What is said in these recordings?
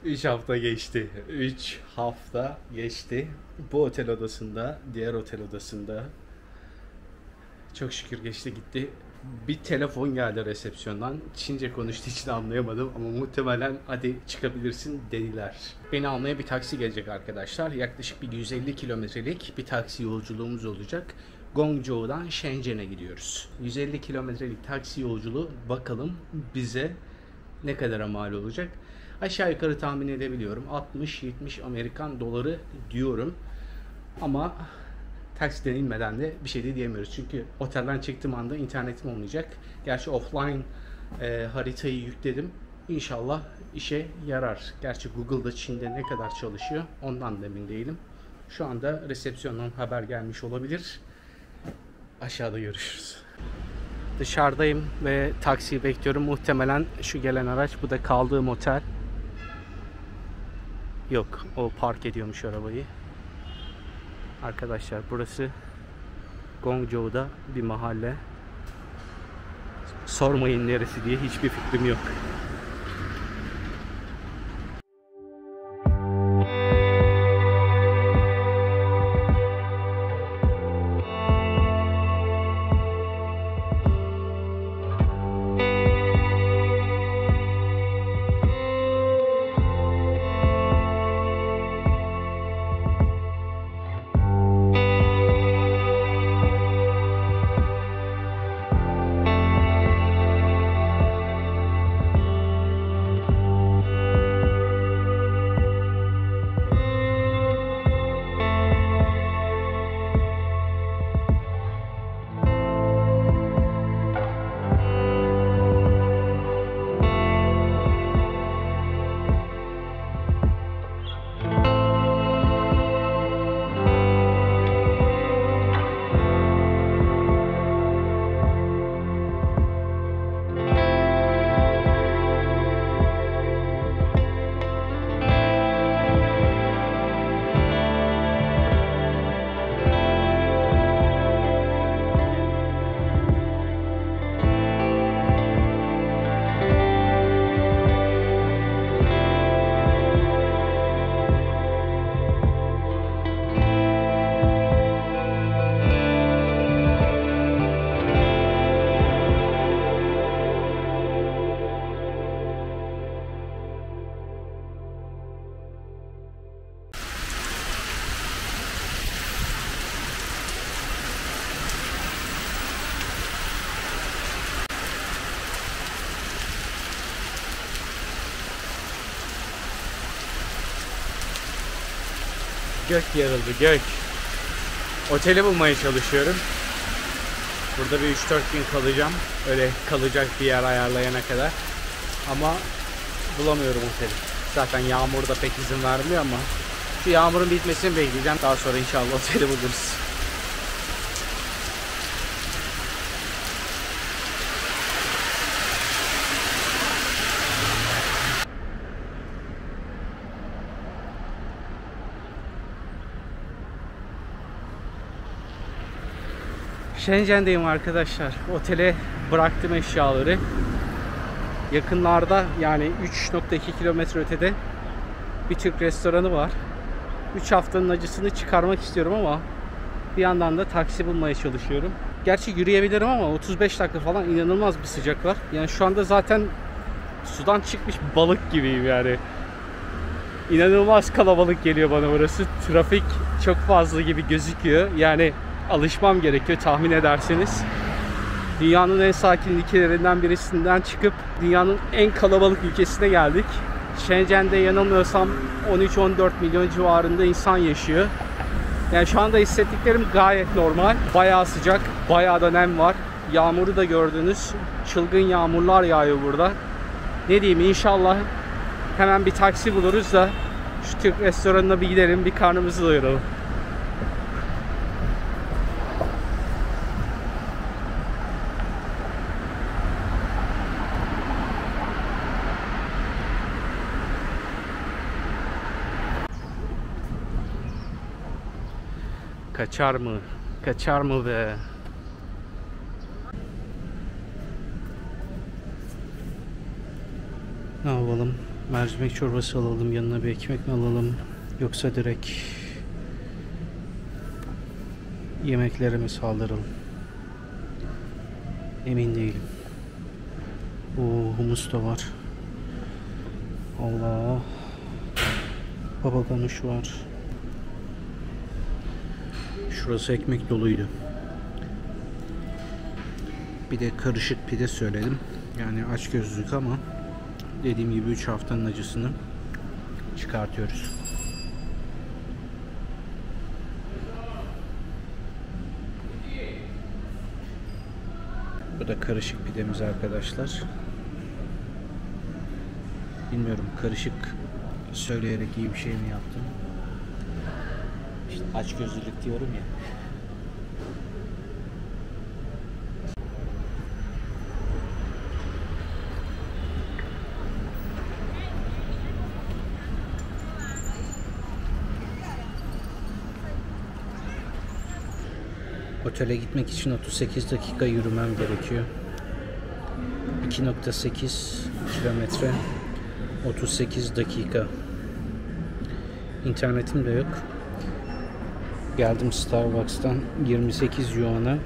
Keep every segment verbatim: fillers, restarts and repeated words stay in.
üç hafta geçti. üç hafta geçti. Bu otel odasında, diğer otel odasında. Çok şükür geçti gitti. Bir telefon geldi resepsiyondan. Çince konuştuğu için anlayamadım ama muhtemelen hadi çıkabilirsin dediler. Beni almaya bir taksi gelecek arkadaşlar. Yaklaşık bir yüz elli kilometrelik bir taksi yolculuğumuz olacak. Guangzhou'dan Shenzhen'e gidiyoruz. yüz elli kilometrelik taksi yolculuğu bakalım bize ne kadara mal olacak. Aşağı yukarı tahmin edebiliyorum. altmış yetmiş Amerikan doları diyorum. Ama taksiden inmeden de bir şey de diyemiyoruz. Çünkü otelden çıktığım anda internetim olmayacak. Gerçi offline e, haritayı yükledim. İnşallah işe yarar. Gerçi Google'da Çin'de ne kadar çalışıyor ondan da emin değilim. Şu anda resepsiyondan haber gelmiş olabilir. Aşağıda görüşürüz. Dışarıdayım ve taksiyi bekliyorum. Muhtemelen şu gelen araç, bu da kaldığım otel. Yok, o park ediyormuş arabayı. Arkadaşlar burası Guangzhou'da bir mahalle. Sormayın neresi diye, hiçbir fikrim yok. Gök yarıldı, gök. Oteli bulmaya çalışıyorum. Burada bir üç dört gün kalacağım. Öyle kalacak bir yer ayarlayana kadar. Ama bulamıyorum oteli. Zaten yağmur da pek izin vermiyor ama şu yağmurun bitmesini bekleyeceğim. Daha sonra inşallah oteli buluruz. Shenzhen'deyim arkadaşlar. Otele bıraktım eşyaları. Yakınlarda, yani üç nokta iki kilometre ötede bir Türk restoranı var. üç haftanın acısını çıkarmak istiyorum ama bir yandan da taksi bulmaya çalışıyorum. Gerçi yürüyebilirim ama otuz beş dakika falan, inanılmaz bir sıcak var. Yani şu anda zaten sudan çıkmış balık gibiyim yani. İnanılmaz kalabalık geliyor bana burası. Trafik çok fazla gibi gözüküyor. Yani alışmam gerekiyor, tahmin ederseniz. Dünyanın en sakin ülkelerinden birisinden çıkıp dünyanın en kalabalık ülkesine geldik. Shenzhen'de yanılmıyorsam on üç on dört milyon civarında insan yaşıyor. Yani şu anda hissettiklerim gayet normal. Bayağı sıcak, bayağı da nem var. Yağmuru da gördünüz. Çılgın yağmurlar yağıyor burada. Ne diyeyim, inşallah hemen bir taksi buluruz da şu Türk restoranına bir gidelim, bir karnımızı doyuralım. Kaçar mı? Kaçar mı be? Ne yapalım? Mercimek çorbası alalım, yanına bir ekmek mi alalım, yoksa direkt yemeklere mi saldıralım? Emin değilim. Oo, humus da var. Allah. Baba ganoush var. Şurası ekmek doluydu. Bir de karışık pide söyledim. Yani açgözlülük ama dediğim gibi üç haftanın acısını çıkartıyoruz. Bu da karışık pidemiz arkadaşlar. Bilmiyorum, karışık söyleyerek iyi bir şey mi yaptım? İşte açgözlülük diyorum ya. Otele gitmek için otuz sekiz dakika yürümem gerekiyor. iki nokta sekiz kilometre, otuz sekiz dakika. İnternetim de yok. Geldim Starbucks'tan yirmi sekiz yuana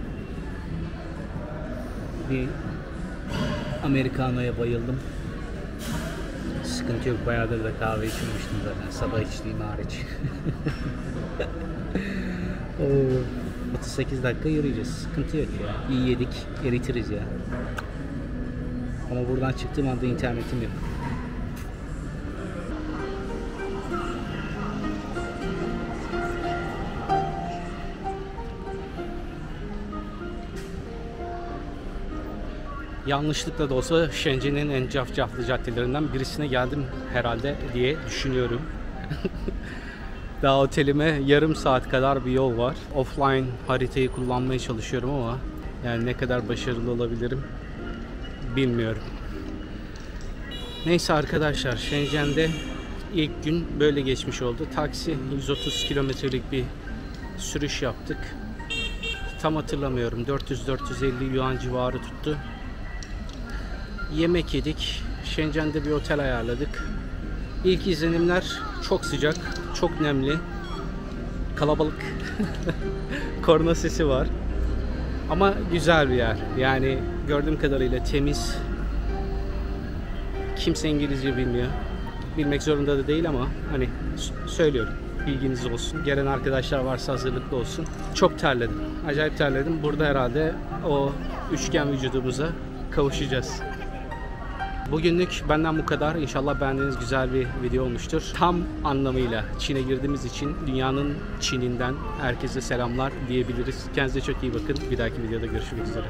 bir Americano'ya bayıldım. Sıkıntı yok, bayağıdır da kahve içmemiştim zaten, sabah içtiğim hariç. otuz sekiz dakika yürüyeceğiz. Sıkıntı yok ya. İyi yedik, eritiriz ya. Ama buradan çıktığım anda internetim yok. Yanlışlıkla da olsa Shenzhen'in en cafcaflı caddelerinden birisine geldim herhalde diye düşünüyorum. Daha otelime yarım saat kadar bir yol var. Offline haritayı kullanmaya çalışıyorum ama yani ne kadar başarılı olabilirim bilmiyorum. Neyse arkadaşlar, Shenzhen'de ilk gün böyle geçmiş oldu. Taksi yüz otuz kilometrelik bir sürüş yaptık. Tam hatırlamıyorum, dört yüz dört yüz elli yuan civarı tuttu. Yemek yedik. Shenzhen'de bir otel ayarladık. İlk izlenimler çok sıcak, çok nemli, kalabalık, korna sesi var. Ama güzel bir yer. Yani gördüğüm kadarıyla temiz. Kimse İngilizce bilmiyor. Bilmek zorunda da değil ama hani söylüyorum, bilginiz olsun. Gelen arkadaşlar varsa hazırlıklı olsun. Çok terledim. Acayip terledim. Burada herhalde o üçgen vücudumuza kavuşacağız. Bugünlük benden bu kadar. İnşallah beğendiğiniz güzel bir video olmuştur. Tam anlamıyla Çin'e girdiğimiz için dünyanın Çin'inden herkese selamlar diyebiliriz. Kendinize çok iyi bakın. Bir dahaki videoda görüşmek üzere.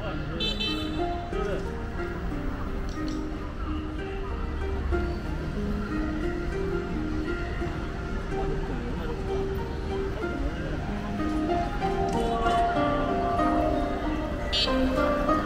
Thank you.